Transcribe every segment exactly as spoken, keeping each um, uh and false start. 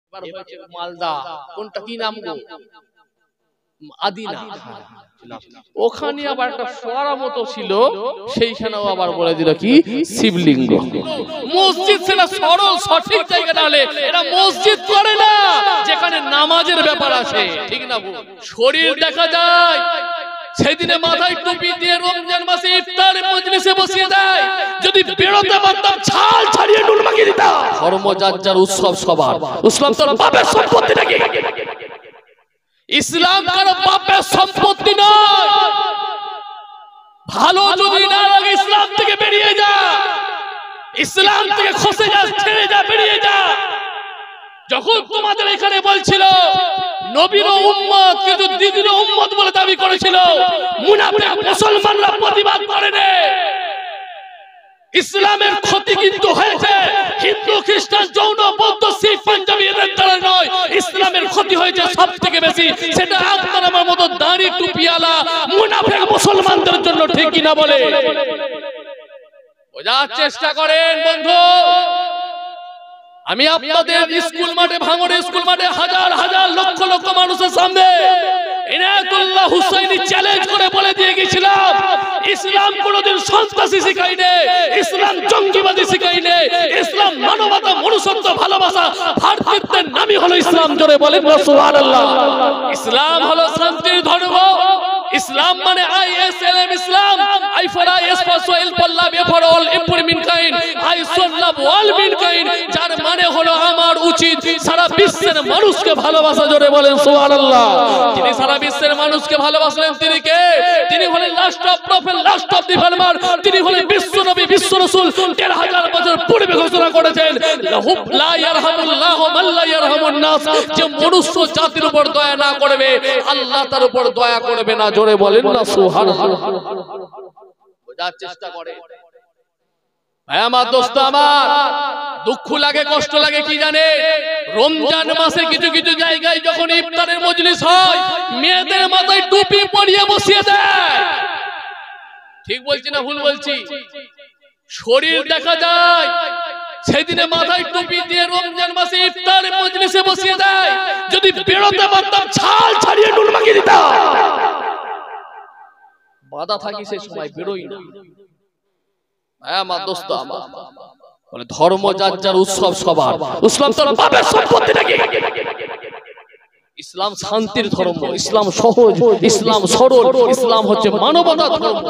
এবার হয়েছে মালদা, কোনটা কি নাম গো, আদিনা, ওখানে আবার একটা ফোয়ারা মতো ছিল, সেইখানেও আবার বলে দিল কি শিবলিঙ্গ। মসজিদ সেটা সরল সঠিক জায়গাটা হলে এটা মসজিদ করে না, যেখানে নামাজের ব্যাপার আছে, ঠিক না? শরীর দেখা যায়, সেদিনে মাথায় টুপি দিয়ে রমজান মাসে ইফতারের মজলিসে বসিয়ে দেয়, যদি বেরোতে পারতাম ছাল ছাড়িয়ে নুন মাখিয়ে দিতাম। ধর্ম যার যার, উৎসব সবার। ইসলাম তোর বাপের সম্পত্তি নাকি? ইসলাম কারো বাপের সম্পত্তি নয়। ভালো যদি না লাগে ইসলাম থেকে বেরিয়ে যা, ইসলাম থেকে খসে যা, ছেড়ে যা, বেরিয়ে যা। যখন তোমাদের এখানে বলছিল নবীর উম্মত, কিন্তু দিদির উম্মত বলে দাবি করেছিল, মুনাফিক মুসলমানরা প্রতিবাদ করেনি। ইসলামের ক্ষতি কিন্তু হয়েছে হিন্দু, খ্রিস্টান, জৈন, বৌদ্ধ, শিখ, পাঞ্জাবি এদের দ্বারা নয়, ইসলামের ক্ষতি হয়েছে সব থেকে বেশি সেটা আপনার আমার মতো দাড়ি টুপিওয়ালা মুনাফিক মুসলমানদের জন্য, ঠিক কিনা বলে? বোঝার চেষ্টা করেন বন্ধু। আমি আপনাদের স্কুল মাঠে, ভাঙড়ে স্কুল মাঠে হাজার হাজার লক্ষ লক্ষ মানুষের সামনে ইনায়েতুল্লাহ হুসাইনি চ্যালেঞ্জ করে বলে দিয়ে গেছিলাম, ইসলাম কোনদিন সন্ত্রাসী শিখায়নি, ইসলাম জঙ্গিবাদী শিখায়নি, ইসলাম মানবতা, মনুষ্যত্ব, ভালোবাসা, ভাতৃত্বের নামই হলো ইসলাম। জোরে বলেন না সুবহানাল্লাহ। ইসলাম হলো শান্তির ধর্ম। ইসলাম মানে I S L M Islam, I for I, S for soul, for love, A for all, M for mankind, I should love all mankind, যার মানে হলো আমার উচিত সারা বিশ্বের মানুষকে ভালোবাসা। জোরে বলেন সুবহানাল্লাহ। যিনি সারা বিশ্বের মানুষকে ভালোবাসলেন তিনি কে? তিনি হলেন last of prophet, last of the farmer. তিনি হলেন বিশ্ব নবী, বিশ্ব রাসূল। দেড় হাজার বছর পূর্বে ঘোষণা করেছেন, লা ইয়ারহামুল্লাহু মান লা ইয়ারহামুন নাস, যে মনুষ্য জাতির উপর দয়া না করবে আল্লাহ তার উপর দয়া করবে না। জোরে বলেন না সুবহানাল্লাহ। বোঝার চেষ্টা করে ভাই আমার, দোস্ত আমার, দুঃখ লাগে, কষ্ট লাগে কি জানে? রমজান মাসে কিছু কিছু জায়গায় যখন ইফতারের মজলিস হয়, মেয়েদের মাথায় টুপি পরিয়ে বসিয়ে দেয়। ঠিক বলছি না ভুল বলছি? শরীর দেখা যায়, সেদিনে মাথায় টুপি দিয়ে রমজান মাসে ইফতারের মজলিসে বসিয়ে দেয়, যদি বেরোতে পারতাম ছাল ছাড়িয়ে নুন মাখিয়ে দিতাম। বাধা থাকি সেই সময় বেরোই না। আমার দোস্ত আমার বলে, ধর্ম যার যার, উৎসব সবার। ইসলাম তোর বাপের সম্পত্তি নাকি? ইসলাম শান্তির ধর্ম, ইসলাম সহজ, ইসলাম সরল, ইসলাম হচ্ছে মানবতার ধর্ম।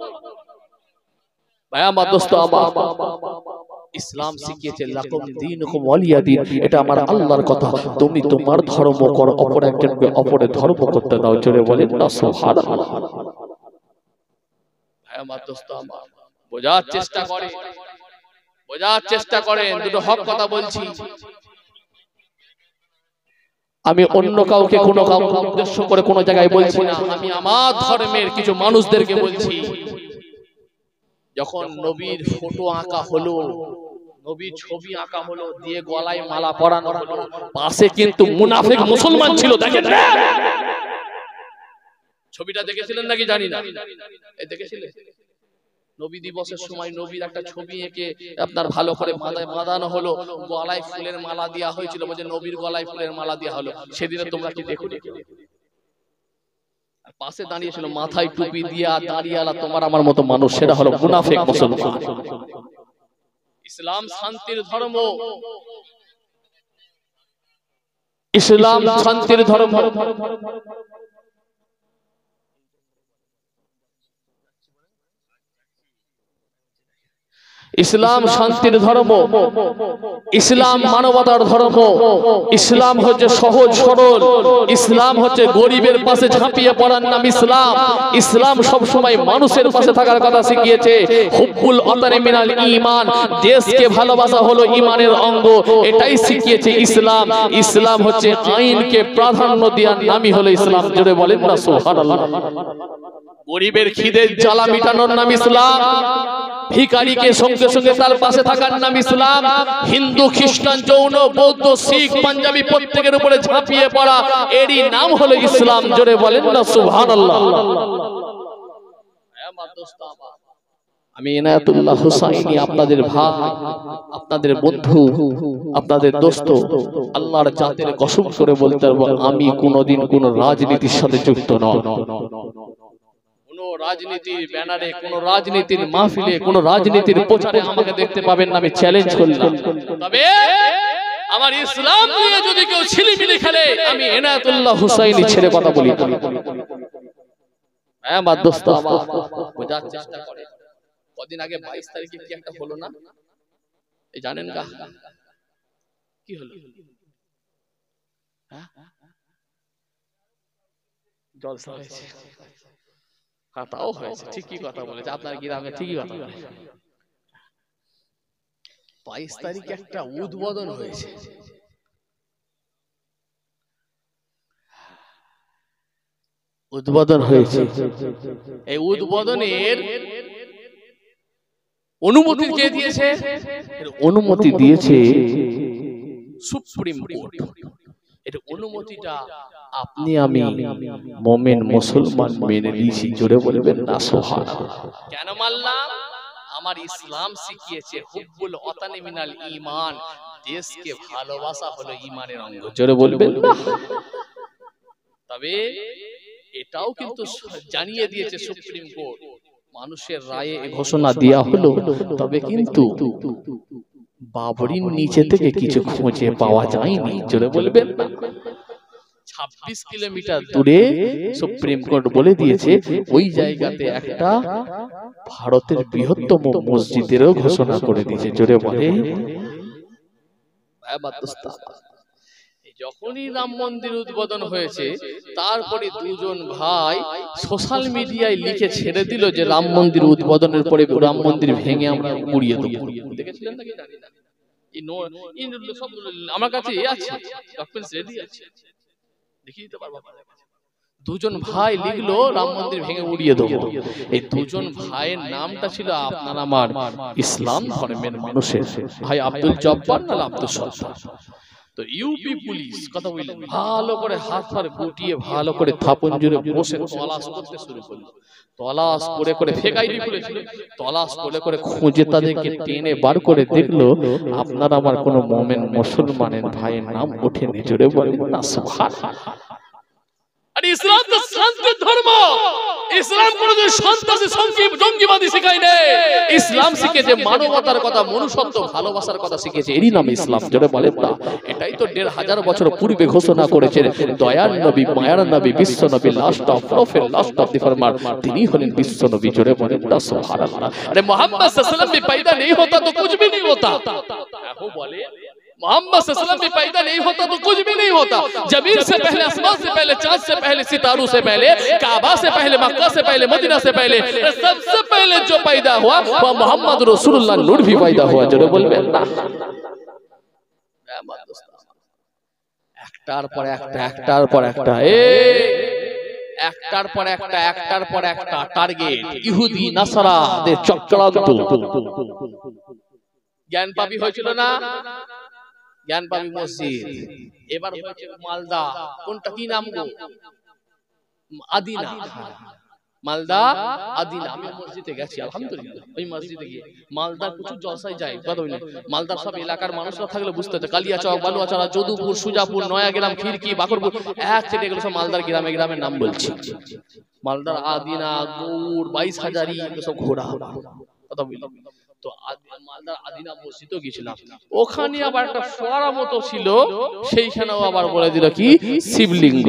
ভাই আমার দোস্ত আমার, ইসলাম শিখিয়েছে লাকুম দীনুকুম ওয়ালিয়া দীন, এটা আমার আল্লাহর কথা। তুমি তোমার ধর্ম করো, অপর একজনকে অপরের ধর্ম করতে দাও। জোরে বলেন না সুবহানাল্লাহ। ভাই আমার দোস্ত আমার, বোঝার চেষ্টা করে, বোঝার চেষ্টা করেন, দুটো হক কথা বলছি। আমি অন্য কাউকে কোনো কাউকে উদ্দেশ্য করে কোনো জায়গায় বলছি না, আমি আমার ধর্মের কিছু মানুষদেরকে বলছি। যখন নবীর ফটো আঁকা হলো, নবীর ছবি আঁকা হলো, দিয়ে গলায় মালা পরানো হলো, পাশে কিন্তু মুনাফিক মুসলমান ছিল, দেখেন না? ছবিটা দেখেছিলেন নাকি জানি না, এই দেখেছিলেন? নবী দিবসের সময় নবীর একটা ছবি এঁকে আপনার ভালো করে মাথায় বাঁধানো হলো, গলায় ফুলের মালা দেওয়া হয়েছিল, বলছে নবীর গলায় ফুলের মালা দেওয়া হলো। সেদিনে তোমরা কি দেখো? পাশে দাঁড়িয়েছিল মাথায় টুপি দিয়া দাঁড়িয়ালা তোমার আমার মতো মানুষ, সেটা হলো মুনাফিক মুসলমান। ইসলাম শান্তির ধর্ম, ইসলাম শান্তির ধর্ম। ইসলাম শান্তির ধর্ম, ইসলাম মানবতার ধর্ম, ইসলাম হচ্ছে সহজ সরল, ইসলাম হচ্ছে গরিবের পাশে ঝাঁপিয়ে পড়ার নাম ইসলাম। ইসলাম সব সময় মানুষের পাশে থাকার কথা শিখিয়েছে। হুব্বুল ওয়াতানি মিনাল ঈমান, দেশকে ভালোবাসা হলো ঈমানের অঙ্গ, এটাই শিখিয়েছে ইসলাম। ইসলাম হচ্ছে আইনকে প্রাধান্য দেওয়ার নামই হলো ইসলাম। জোরে বলেন না সুবহানাল্লাহ। গরিবের খিদের জ্বালা মিটানোর নাম ইসলাম, ভিখারিকে সঙ্গে সঙ্গে তার পাশে থাকার নাম ইসলাম। হিন্দু, খ্রিস্টান, জৈন, বৌদ্ধ, শিখ, পাঞ্জাবি প্রত্যেকের উপরে ঝাঁপিয়ে পড়া, এরই নাম হলো ইসলাম। জোরে বলেন না সুবহানাল্লাহ। আমি ইনায়াতুল্লাহ হুসাইনি আপনাদের ভাই, আপনাদের বন্ধু, আপনাদের দোস্ত, আল্লাহর জাতের কসম করে বলতে পারবো আমি কোনোদিন কোন রাজনীতির সাথে যুক্ত নই। কোন রাজনীতির ব্যানারে, কোন রাজনীতির মাহফিলে, কোন রাজনীতির প্রচারে আমাকে দেখতে পাবেন না, আমি চ্যালেঞ্জ করলাম। তবে আমার ইসলাম নিয়ে যদি কেউ ছিলিমিলি খেলে আমি ইনায়াতুল্লাহ হুসাইনি ছেড়ে কথা বলি। হ্যাঁ আমার দোস্ত আমার বোঝার চেষ্টা করে। কদিন আগে বাইশ তারিখে কি একটা হলো না, এই জানেন না কি হলো? জলসা হয়েছে, হ্যাঁ তাও হয়েছে, ঠিকই কথা বলেছে আপনার গ্রামে, ঠিকই কথা বলেছে। বাইশ তারিখে একটা উদ্বোধন হয়েছে, উদ্বোধন হয়েছে। এই উদ্বোধনের অনুমতি কে দিয়েছে? অনুমতি দিয়েছে সুপ্রিম কোর্ট। এর অনুমতিটা আপনি আমি মুমিন মুসলমান মেনে নিয়েছি, জোরে বলবেন না সুবহানাল্লাহ। কেন মানলাম? আমার ইসলাম শিখিয়েছে হুব্বুল ওয়াতানি মিনাল ঈমান, দেশকে ভালোবাসা হলো ঈমানের অঙ্গ, জোরে বলবেন না। তবে এটাও কিন্তু জানিয়ে দিয়েছে সুপ্রিম কোর্ট, মানুষের রায়ে ঘোষণা দেয়া হলো, তবে কিন্তু বাবরির নিচে থেকে কিছু খুঁজে পাওয়া যায়নি, জোরে বলবেন না। ছাব্বিশ কিলোমিটার দূরে সুপ্রিম কোর্ট বলে দিয়েছে ওই জায়গাতে একটা ভারতের বৃহত্তম মসজিদেরও ঘোষণা করে দিয়েছে, জোরে বলে। যখনই রাম মন্দির উদ্বোধন হয়েছে তারপরে দুজন ভাই সোশ্যাল মিডিয়ায় লিখে ছেড়ে দিল যে রাম মন্দির উদ্বোধনের পরে রাম মন্দির ভেঙে আমরা উড়িয়ে দেবো। দেখেছিলেন নাকি জানি না, আমার কাছে আছে, ডকুমেন্টস রেডি আছে, দেখিয়ে দিতে পারবো। দুজন ভাই লিখলো রাম মন্দির ভেঙে উড়িয়ে দেবো। এই দুজন ভাইয়ের নামটা ছিল আপনার আমার ইসলাম ধর্মের মানুষের, ভাই আব্দুল জব্বার না আব্দুল সত্তার। তো ইউপি পুলিশ কথা বললেন, ভালো করে হাত পা গুটিয়ে ভালো করে থাপন জুড়ে বসে তলাশ করতে শুরু করলো। তলাশ করে করে ফেক আইডি খুলেছিল, তলাশ করে করে খুঁজে তাদেরকে টেনে বার করে দেখলো আপনার আমার কোন মুমিন মুসলমানের ভাইয়ের নাম ওঠেনি, জোরে বলেন না সুবহানাল্লাহ। আরে ইসলাম তো শান্তির ধর্ম, ইসলাম কোনদিন সন্ত্রাসী জঙ্গিবাদী শেখায় না। ইসলাম শিখেছে মানবতার কথা, মনুষ্যত্ব, ভালোবাসার কথা শিখেছে, এরই নাম ইসলাম, জোরে বলেন না। এটাই তো দেড় হাজার বছর পূর্বে ঘোষণা করেছেন দয়ার নবী, মায়ার নবী, বিশ্ব নবী, last of prophet, last of the ফরমান, তিনি হলেন বিশ্ব নবী, জোরে বলেন না সুবহানাল্লাহ। আরে মোহাম্মদ সাল্লাল্লাহু আলাইহি ওয়াসাল্লাম भी पैदा नहीं होता तो कुछ भी नहीं होता। वो बोले मोहम्मद सल्लल्लाहु अलैहि वसल्लम भी पैदा नहीं होता तो कुछ भी नहीं होता। जमीन से पहले, आसमान से पहले, चांद से पहले, सितारों से पहले, काबा से पहले, मक्का से पहले, मदीना से पहले, सबसे पहले जो पैदा हुआ वो मोहम्मद रसूलुल्लाह नूर भी पैदा हुआ, जो बोलবেন না। একটার পর একটা, একটার পর একটা, এ একটার পর একটা, একটার পর একটা টার্গেট ইহুদি নাসারাদের চক্রান্ত। জ্ঞান পাপী হয়েছিল না, জ্ঞান পাপী মসজিদ, এবার হচ্ছে মালদা, কোনটা কি নাম গো, আদিনা, মালদা আদিনা। আমি মসজিদে গেছি আলহামদুলিল্লাহ, ওই মসজিদে গিয়ে মালদার প্রচুর জলসায় যায়, কথা বলি মালদার সব এলাকার মানুষরা থাকলে বুঝতে হতো, কালিয়াচক, বালুয়াচড়া, যদুপুর, সুজাপুর, নয়াগ্রাম, খিরকি, বাকরপুর, এক থেকে এগুলো সব মালদার গ্রামে গ্রামের নাম বলছি। মালদার আদিনা, গৌড়, বাইশ হাজারি, এগুলো সব ঘোরা, কথা বলি। তো মালদার আদিনা মসজিদও গেছিলাম, ওখানে আবার একটা ফোয়ারা মতো ছিল, সেইখানেও আবার বলে দিল কি শিবলিঙ্গ।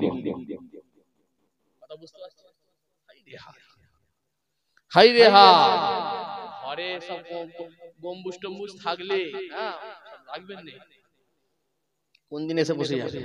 হাই রে হা, ঘরে সব গম্বুজ টম্বুজ থাকলে হ্যাঁ রাখবেন না, কোন দিন এসে বসে যাবে।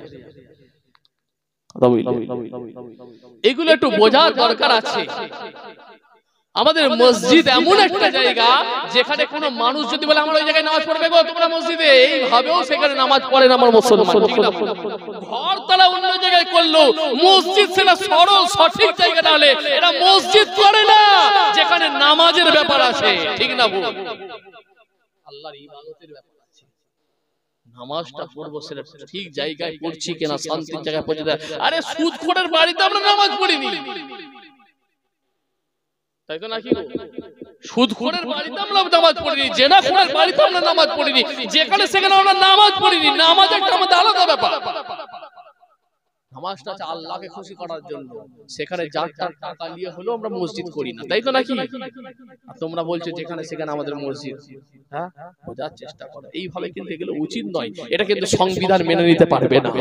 এগুলো একটু বোঝার দরকার আছে। আমাদের মসজিদ এমন একটা জায়গা যেখানে কোনো মানুষ যদি বলে আমরা ওই জায়গায় নামাজ পড়বে গো তোমরা মসজিদে, এইভাবেও সেখানে নামাজ পড়ে না আমার মুসলমান, ঠিক না? ঘর তারা অন্য জায়গায় করলো, মসজিদ সেটা সরল সঠিক জায়গাটা হলে এরা মসজিদ করে না যেখানে নামাজের ব্যাপার আছে, ঠিক না? আল্লাহর ইবাদতের ব্যাপার আছে, নামাজটা পড়বো সেটা ঠিক জায়গায় পড়ছি কিনা, শান্তির জায়গায় পৌঁছে দেয়। আরে সুদখোরের বাড়িতে আমরা নামাজ পড়িনি, তাই তো নাকি? সুদখোরের বাড়িতে আমরা নামাজ পড়িনি, জেনাখোরের বাড়িতে আমরা নামাজ পড়িনি, যেখানে সেখানে আমরা নামাজ পড়িনি। নামাজ একটা আমাদের আলাদা ব্যাপার। নামাজটা আছে আল্লাহকে খুশি করার জন্য, সেখানে যার তার টাকা নিয়ে হলো আমরা মসজিদ করি না, তাই তো নাকি? তোমরা বলছো যেখানে সেখানে আমাদের মসজিদ। হ্যাঁ, বোঝার চেষ্টা করো, এইভাবে কিন্তু এগুলো উচিত নয়। এটা কিন্তু সংবিধান মেনে নিতে পারবে না।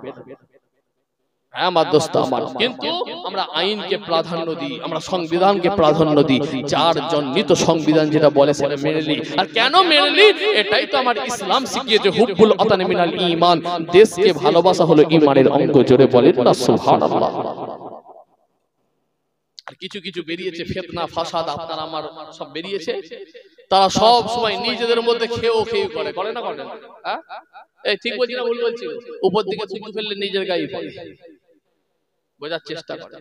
হ্যাঁ আমার দোস্ত আমার, কিন্তু আমরা আইনকে প্রাধান্য দিই, আমরা সংবিধানকে প্রাধান্য দিই, যার জন্যই তো সংবিধান যেটা বলে সেটা মেনে নিই। আর কেন মেনে নিই? এটাই তো আমার ইসলাম শিখিয়েছে, হুব্বুল ওয়াতানি মিনাল ঈমান, দেশকে ভালোবাসা হলো ঈমানের অঙ্গ। জোরে বলেন না সুবহানাল্লাহ। আর কিছু কিছু বেরিয়েছে ফিতনা ফাসাদ, আপনার আমার সব বেরিয়েছে, তারা সব সময় নিজেদের মধ্যে খেয়েও খেয়ে করে, করে না করে না? হ্যাঁ, এই ঠিক বলছি না ভুল বলছি? উপর দিকে থুতু ফেললে নিজের গায়ে পড়ে। বোঝার চেষ্টা করে।